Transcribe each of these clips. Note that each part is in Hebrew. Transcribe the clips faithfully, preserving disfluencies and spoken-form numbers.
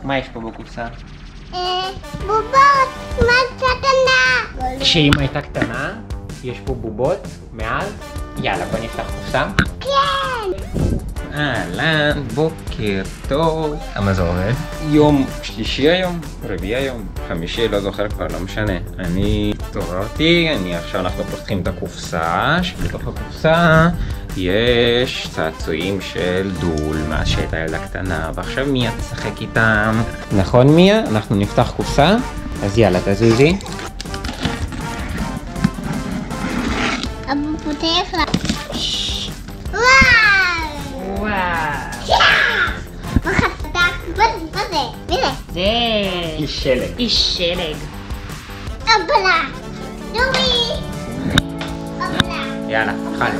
מה יש פה בקופסה? בובות, מה קטנה? כשאמא הייתה קטנה, יש פה בובות מעל. יאללה, בוא נפתח קופסה. כן! אהלן, בוקר טוב. מה זה עובד? יום שלישי היום, רביעי היום, חמישי, לא זוכר כבר, לא משנה. אני התעוררתי, אני עכשיו אנחנו פותחים את הקופסה, שבתוך הקופסה יש צעצועים של דול, מאז שהייתה ילדה קטנה, ועכשיו מיה תשחק איתם. נכון מיה? אנחנו נפתח קופסה, אז יאללה תזוזי. אבא פותח לה. וואו! וואו. מה חתך? מה זה? מי זה? זה איש שלג. איש שלג. אבלה! דובי! אבלה! יאללה, התחלנו.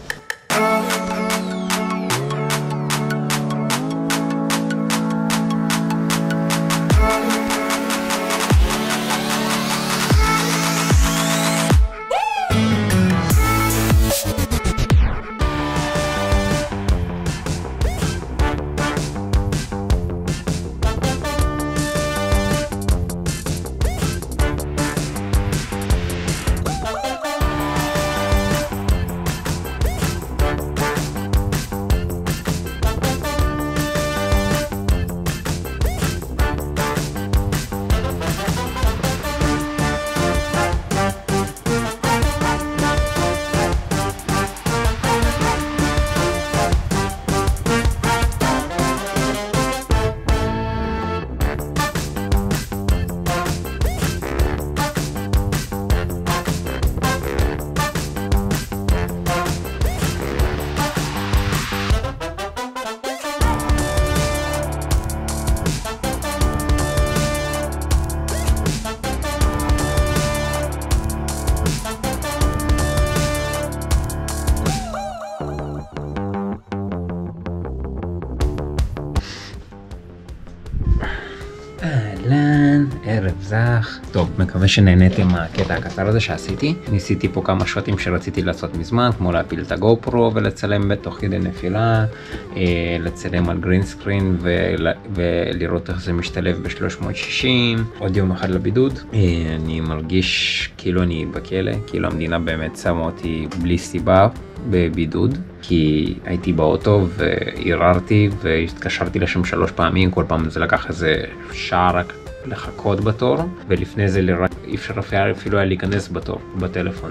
אהלן, ערב זך. טוב, מקווה שנהניתם מהקטע הקצר הזה שעשיתי. ניסיתי פה כמה שוטים שרציתי לעשות מזמן, כמו להפיל את הגופרו ולצלם בתוך כדי נפילה, אה, לצלם על גרין סקרין ול, ולראות איך זה משתלב ב-שלוש מאות שישים. עוד יום אחד לבידוד. אה, אני מרגיש כאילו אני בכלא, כאילו המדינה באמת שמה אותי בלי סיבה בבידוד, כי הייתי באוטו וערערתי והתקשרתי לשם שלוש פעמים, כל פעם זה לקח איזה שעה רק לחכות בתור, ולפני זה אי אפשר אפילו היה להיכנס בתור בטלפון,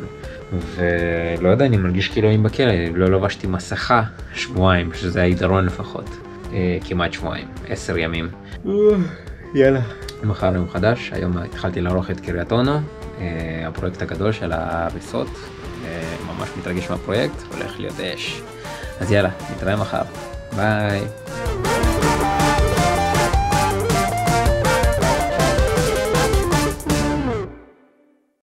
ולא יודע, אני מרגיש כאילו אני בכלא, לא לבשתי מסכה שבועיים, שזה היתרון לפחות, אה, כמעט שבועיים, עשר ימים. יאללה. מחר יום חדש, היום התחלתי לערוך את קריית אונו, אה, הפרויקט הגדול של ההריסות. ממש מתרגש מהפרויקט, הולך להיות אש. אז יאללה, נתראה מחר. ביי.